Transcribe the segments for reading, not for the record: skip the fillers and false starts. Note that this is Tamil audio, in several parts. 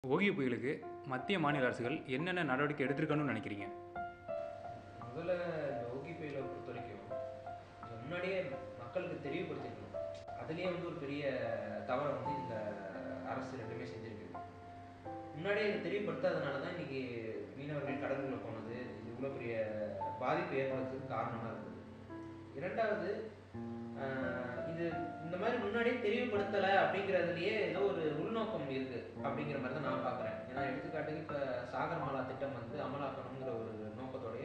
ஓகி புயலுக்கு மத்திய மாநில அரசுகள் என்னென்ன நடவடிக்கை எடுத்திருக்கணும்னு நினைக்கிறீங்க? முதல்ல இந்த ஓகி புயலை பொறுத்த வரைக்கும் முன்னாடியே மக்களுக்கு தெளிவுபடுத்திருக்கணும். அதுலேயே ஒரு பெரிய தவறை இந்த அரசு ரெண்டுமே செஞ்சிருக்கு. முன்னாடியே இதை தெளிவுபடுத்தாதனால தான் இன்னைக்கு மீனவர்கள் கடலுக்குள்ள போனது இது இவ்வளோ பெரிய பாதிப்பு ஏற்படுறதுக்கு காரணமாக இருந்தது. இரண்டாவது, இது இந்த மாதிரி முன்னாடியே தெளிவுபடுத்தலை அப்படிங்கிறதுலையே ஏதோ ஒரு உள்நோக்கம் இருக்கு அப்படிங்கிற மாதிரி தான் நான் பார்க்குறேன். ஏன்னா எடுத்துக்காட்டுக்கு இப்போ சாகர்மாலா திட்டம் அமலாக்கணுங்கிற ஒரு நோக்கத்தோடைய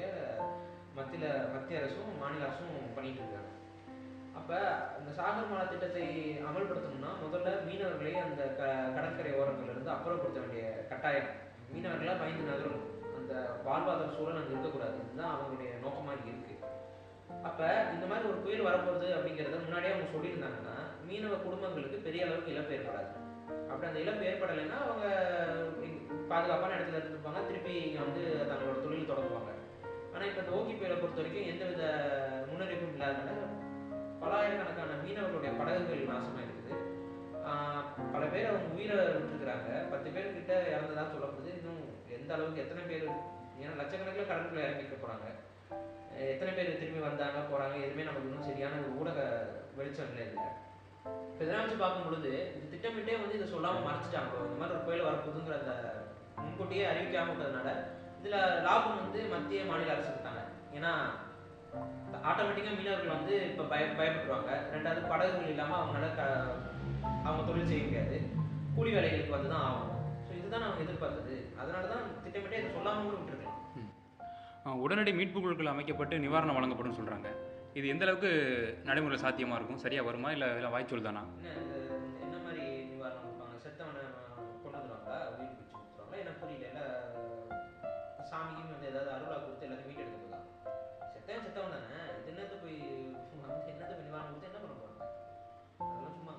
மத்திய அரசும் மாநில அரசும் பண்ணிட்டு இருக்காங்க. அப்போ அந்த சாகர்மாலா திட்டத்தை அமல்படுத்தணும்னா முதல்ல மீனவர்களை அந்த கடற்கரை ஓரங்களிலிருந்து அப்புறப்படுத்த வேண்டிய கட்டாயம். மீனவர்களாக பயந்து நகரணும், அந்த வாழ்வாதார சூழல் அங்கே இருக்கக்கூடாது. இதுதான் அவங்களுடைய நோக்கமாக இருக்கு. அப்போ இந்த மாதிரி ஒரு புயல் வரப்போகுது அப்படிங்கிறத முன்னாடியே அவங்க சொல்லியிருந்தாங்கன்னா மீனவ குடும்பங்களுக்கு பெரிய அளவுக்கு இழப்பு ஏற்படாது. அப்படி அந்த இழப்பு ஏற்படலைன்னா அவங்க பாதுகாப்பான இடத்துல இருந்திருப்பாங்க, திருப்பி இங்கே தங்களோட தொழில் தொடங்குவாங்க. ஆனால் இப்போ இந்த ஓகி புயலை பொறுத்த வரைக்கும் எந்தவித முன்னறிவிப்பும் இல்லாதனால பலாயிரக்கணக்கான மீனவர்களுடைய படகுகள் நாசமாக இருக்குது. பல பேர் அவங்க உயிரை விட்டுருக்குறாங்க. 10 பேர்கிட்ட இறந்ததாக சொல்லப்படுது. இன்னும் எந்த அளவுக்கு எத்தனை பேர், ஏன்னா லட்சக்கணக்கில் கடலுக்குள்ள இறங்கிக்க போகிறாங்க. எத்தனை பேர் திரும்பி வந்தாங்க போகிறாங்க எதுவுமே நமக்கு இன்னும் சரியான ஒரு ஊடக வெளிச்சம் இல்லை. இதில் இப்போ இதெல்லாம் வச்சு பார்க்கும் பொழுது இது திட்டமிட்டே இதை சொல்லாமல் மறைச்சிட்டாங்க. இந்த மாதிரி ஒரு புயல் வரப்போகுதுங்கிற அந்த முன்கூட்டியே அறிவிக்காமல் விட்டதுனால இதில் லாபம் மத்திய மாநில அரசுக்கு தாங்க. ஏன்னா ஆட்டோமேட்டிக்காக மீனவர்கள் இப்போ பயப்பட்டுருவாங்க. ரெண்டாவது, படகுகள் இல்லாமல் அவங்களால அவங்க தொழில் செய்ய முடியாது, கூலி வேலைகளுக்கு தான் ஆகணும். ஸோ இதுதான் அவங்க எதிர்பார்த்தது. அதனால தான் திட்டமிட்டே இதை சொல்லாமல் கூட விட்டுருக்கலாம். உடனடி மீட்பு குழுக்கள் அமைக்கப்பட்டு நிவாரணம் வழங்கப்படும் சொல்கிறாங்க. இது எந்த அளவுக்கு நடைமுறை சாத்தியமாக இருக்கும்? சரியாக வருமா இல்லை வாய்ச்சொல் தானா? என்ன மாதிரி நிவாரணம் கொடுப்பாங்க? செத்தவனை கொண்டு வந்துடுவாங்களா, உயிர் பிடிச்சி கொடுத்துருவாங்களா? எனக்கு புரியல. இல்லை சாமிக்கு ஏதாவது அருளா கொடுத்து எல்லாத்தையும் மீட் எடுத்துக்கலாம். செத்தவன் தானே, இது என்னத்தை போய் நிவாரணம் கொடுத்து என்ன பண்ண போகிறாங்க? அதெல்லாம் சும்மா.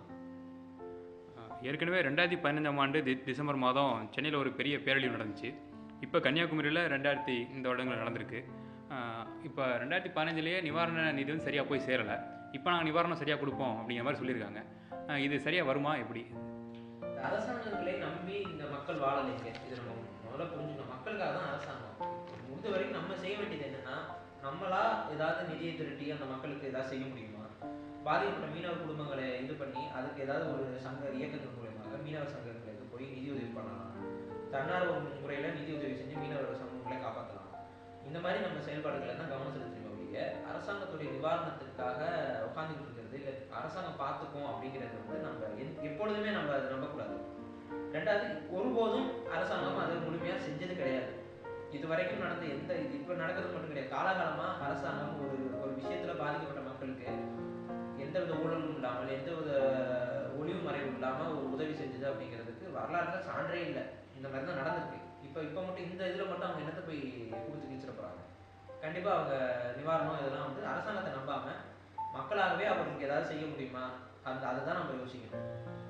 ஏற்கனவே 2015ஆம் ஆண்டு டிசம்பர் மாதம் சென்னையில் ஒரு பெரிய பேரழிவு நடந்துச்சு. இப்போ கன்னியாகுமரியில் இந்த வருடங்கள் நடந்திருக்கு. இப்போ 2015லேயே நிவாரண நிதி சரியாக போய் சேரலை. இப்போ நாங்கள் நிவாரணம் சரியாக கொடுப்போம் அப்படிங்கிற மாதிரி சொல்லியிருக்காங்க. இது சரியாக வருமா? எப்படி? அரசாங்கங்களை நம்பி இந்த மக்கள் வாழலைங்க. இது நம்ம முதல்ல புரிஞ்சுக்கணும். மக்களுக்காக தான் அரசாங்கம். முடிஞ்ச வரைக்கும் நம்ம செய்ய வேண்டியது என்னன்னா, நம்மளா ஏதாவது நிதியை திரட்டி அந்த மக்களுக்கு ஏதாவது செய்ய முடியுமா? பாதிக்கப்பட்ட மீனவ குடும்பங்களை இது பண்ணி அதுக்கு ஏதாவது ஒரு சங்க இயக்கங்கள் மூலமாக மீனவர் சங்கங்களுக்கு போய் நிதி உதவி பண்ணலாம். தன்னார்வ முறையில் நிதி உதவி செஞ்சு மீனவர் சமூகங்களை காப்பாற்றலாம். இந்த மாதிரி நம்ம செயல்பாடுகளை தான் கவனம் செலுத்தணும். ஒழிய அரசாங்கத்துடைய நிவாரணத்திற்காக உட்காந்துக்கிட்டு இருக்கிறது இல்லை, அரசாங்கம் பார்த்துக்கும் அப்படிங்கிறது நம்ம எப்பொழுதுமே நம்ம அதை நம்பக்கூடாது. ரெண்டாவது, ஒருபோதும் அரசாங்கம் அதை முழுமையாக செஞ்சது கிடையாது. இது வரைக்கும் நடந்த இப்போ நடக்கிறது மட்டும் கிடையாது. காலகாலமாக அரசாங்கம் ஒரு விஷயத்தில் பாதிக்கப்பட்ட மக்களுக்கு எந்தவித ஊழலும் இல்லாமல் எந்தவித ஒளிவு மறைவு இல்லாமல் ஒரு உதவி செஞ்சது அப்படிங்கிறதுக்கு வரலாறுல சான்றே இல்லை. இந்த மாதிரி தான் நடந்திருக்கு. இப்போ மட்டும் இந்த இதில் மட்டும் அவங்க என்னத்தை போய் கொடுத்து கிழிச்சிட போகிறாங்க? கண்டிப்பாக அவங்க நிவாரணம் இதெல்லாம் அரசாங்கத்தை நம்பாமல் மக்களாகவே அவங்களுக்கு ஏதாவது செய்ய முடியுமா, அதை தான் நம்ம யோசிக்கணும்.